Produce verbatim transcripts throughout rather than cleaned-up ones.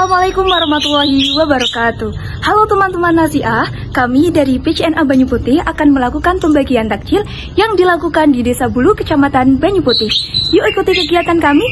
Assalamualaikum warahmatullahi wabarakatuh. Halo teman-teman Nasiah, kami dari P C N A Banyu Putih akan melakukan pembagian takjil yang dilakukan di Desa Bulu, Kecamatan Banyu Putih. Yuk ikuti kegiatan kami.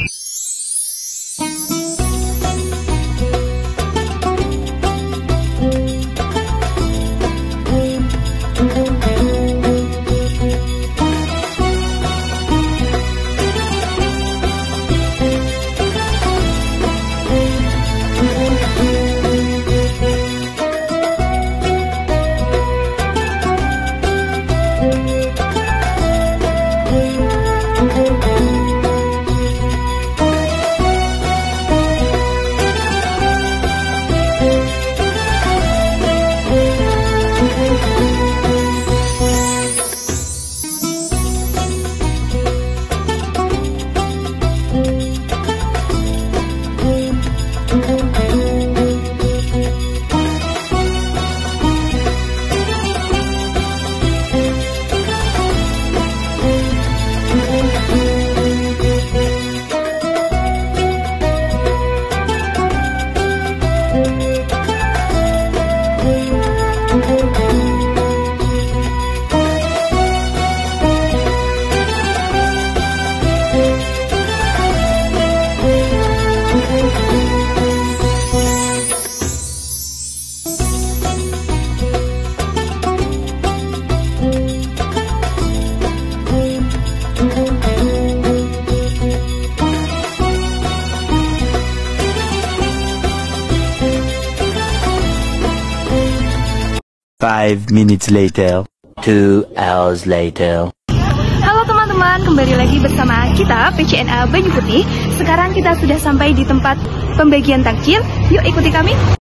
Five minutes later, two hours later. Halo teman-teman, kembali lagi bersama kita P C N A Banyu Putih. Sekarang kita sudah sampai di tempat pembagian takjil. Yuk ikuti kami.